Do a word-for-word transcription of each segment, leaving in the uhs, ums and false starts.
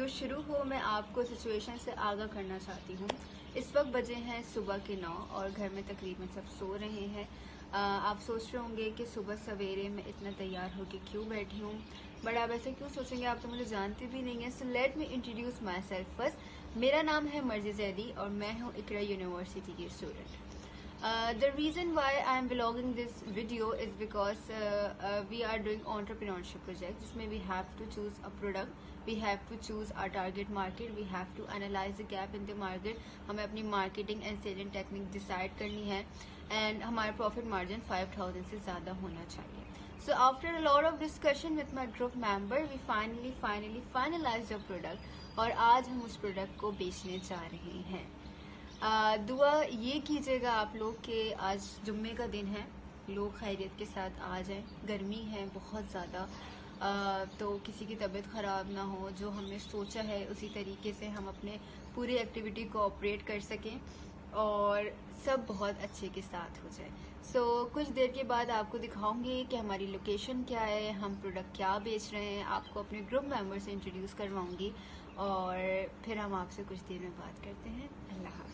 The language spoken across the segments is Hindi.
शुरू हो मैं आपको सिचुएशन से आगाह करना चाहती हूँ। इस वक्त बजे हैं सुबह के नौ और घर में तकरीबन सब सो रहे हैं। आ, आप सोच रहे होंगे कि सुबह सवेरे मैं इतना तैयार होकर क्यों बैठी हूँ, बट आप ऐसे क्यों सोचेंगे, आप तो मुझे जानते भी नहीं हैं। So let me introduce myself first. मेरा नाम है मर्जी जैदी और मैं हूँ इकरा यूनिवर्सिटी की student. Uh, the reason why I am vlogging this video is because uh, uh, we are doing entrepreneurship project जिसमें we have to choose a product, we have to choose our target market, we have to analyze the gap in the market। हमें अपनी marketing and selling technique decide करनी है and हमारा profit margin five thousand से ज़्यादा होना चाहिए। So after a lot of discussion with my group member, we finally finally finalized the product और आज हम उस product को बेचने जा रहे हैं। आ, दुआ ये कीजिएगा आप लोग कि आज जुम्मे का दिन है, लोग खैरियत के साथ आ जाएं। गर्मी है बहुत ज़्यादा, तो किसी की तबीयत ख़राब ना हो, जो हमने सोचा है उसी तरीके से हम अपने पूरी एक्टिविटी को ऑपरेट कर सकें और सब बहुत अच्छे के साथ हो जाए। सो so, कुछ देर के बाद आपको दिखाऊंगी कि हमारी लोकेशन क्या है, हम प्रोडक्ट क्या बेच रहे हैं, आपको अपने ग्रुप मेंबर से इंट्रोड्यूस करवाऊंगी और फिर हम आपसे कुछ देर में बात करते हैं। अल्लाह हाफ़िज़।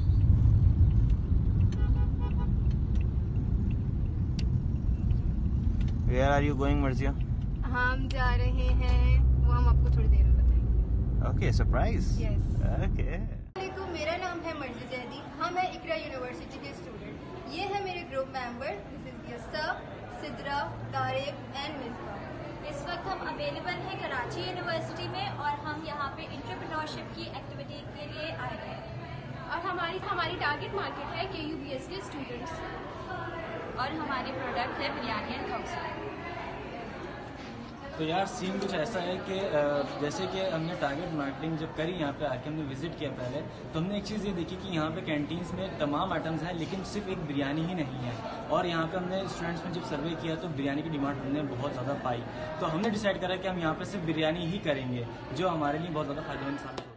Where are you going, मर्जिया? हम जा रहे हैं, वो हम आपको थोड़ी देर में बताएंगे। Okay, surprise. Yes. Okay. तो मेरा नाम है मर्जी जैदी, हम है इकरा यूनिवर्सिटी के स्टूडेंट। ये है मेरे group member, this is Yassa, Sidra, Tariq and Misba. इस वक्त हम अवेलेबल हैं कराची यूनिवर्सिटी में और हम यहाँ पे एंटरप्रेन्योरशिप की एक्टिविटी के लिए आए हैं और हमारी हमारी टारगेट मार्केट है के यू बी एस के स्टूडेंट्स और हमारे प्रोडक्ट है बिरयानी एंड काउंसलिंग। तो यार सीन कुछ ऐसा है कि जैसे कि हमने टारगेट मार्केटिंग जब करी यहाँ पे आके, हमने विजिट किया पहले, तो हमने एक चीज़ ये देखी कि यहाँ पे कैंटीन्स में तमाम आइटम्स हैं लेकिन सिर्फ एक बिरयानी ही नहीं है। और यहाँ पे हमने स्टूडेंट्स में जब सर्वे किया तो बिरयानी की डिमांड हमने बहुत ज़्यादा पाई, तो हमने डिसाइड करा कि हम यहाँ पे सिर्फ बिरयानी ही करेंगे, जो हमारे लिए बहुत ज़्यादा फायदेमंद साबित हो।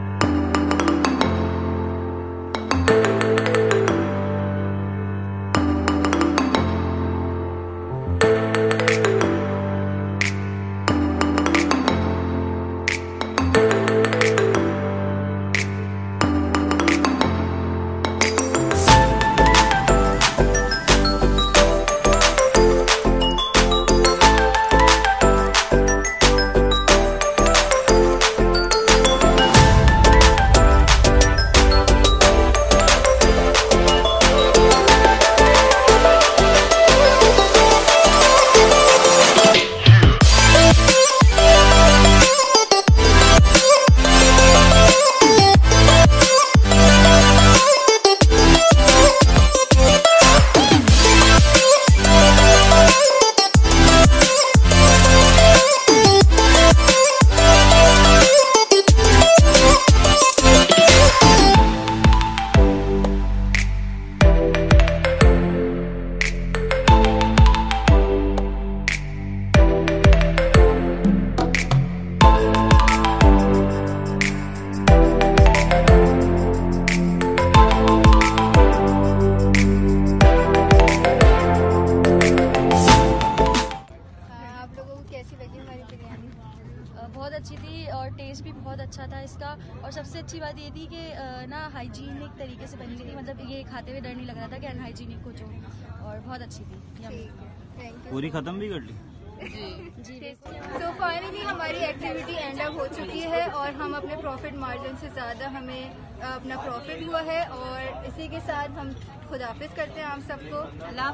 बहुत अच्छी थी और टेस्ट भी बहुत अच्छा था इसका। और सबसे अच्छी बात ये थी कि ना हाइजीनिक तरीके से बनी हुई थी, मतलब ये खाते हुए डर नहीं लग रहा था कि अनहाइजीनिक कुछ हो, और बहुत अच्छी थी। Thank you. पूरी खत्म भी कर ली? जी जी। तो फाइनली हमारी एक्टिविटी एंड अप हो चुकी है और हम अपने प्रॉफिट मार्जिन से ज़्यादा हमें अपना प्रॉफिट हुआ है और इसी के साथ हम खुदाफिज करते हैं आप सबको। अल्लाह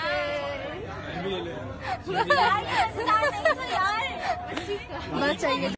हाफ़िज़। बस चाहिए।